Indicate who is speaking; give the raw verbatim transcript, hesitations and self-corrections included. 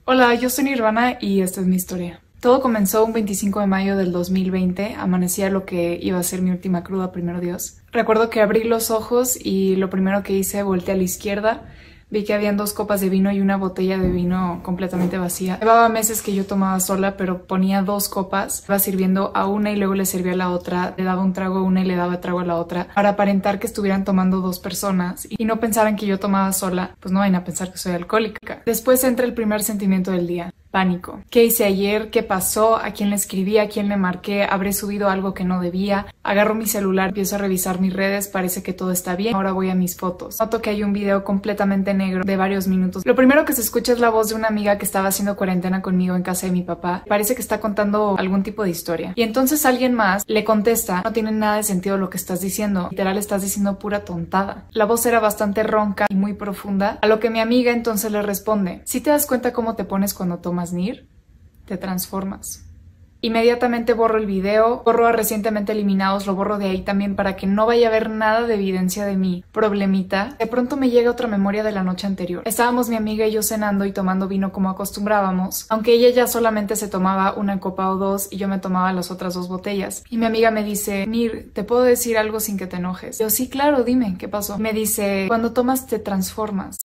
Speaker 1: Hola, yo soy Nirvana y esta es mi historia. Todo comenzó un veinticinco de mayo del dos mil veinte, amanecía lo que iba a ser mi última cruda, primero Dios. Recuerdo que abrí los ojos y lo primero que hice, volteé a la izquierda, vi que habían dos copas de vino y una botella de vino completamente vacía. Llevaba meses que yo tomaba sola, pero ponía dos copas, iba sirviendo a una y luego le servía a la otra, le daba un trago a una y le daba trago a la otra, para aparentar que estuvieran tomando dos personas y no pensaran que yo tomaba sola, pues no vayan a pensar que soy alcohólica. Después entra el primer sentimiento del día. Pánico. ¿Qué hice ayer? ¿Qué pasó? ¿A quién le escribí? ¿A quién le marqué? ¿Habré subido algo que no debía? Agarro mi celular, empiezo a revisar mis redes, parece que todo está bien. Ahora voy a mis fotos. Noto que hay un video completamente negro de varios minutos. Lo primero que se escucha es la voz de una amiga que estaba haciendo cuarentena conmigo en casa de mi papá. Parece que está contando algún tipo de historia. Y entonces alguien más le contesta: no tiene nada de sentido lo que estás diciendo. Literal, estás diciendo pura tontada. La voz era bastante ronca y muy profunda, a lo que mi amiga entonces le responde: ¿sí te das cuenta cómo te pones cuando tomas Nir? Te transformas. Inmediatamente borro el video, borro a recientemente eliminados, lo borro de ahí también para que no vaya a haber nada de evidencia de mi problemita. De pronto me llega otra memoria de la noche anterior. Estábamos mi amiga y yo cenando y tomando vino como acostumbrábamos, aunque ella ya solamente se tomaba una copa o dos y yo me tomaba las otras dos botellas. Y mi amiga me dice: Nir, ¿te puedo decir algo sin que te enojes? Yo: sí, claro, dime, ¿qué pasó? Me dice: cuando tomas te transformas.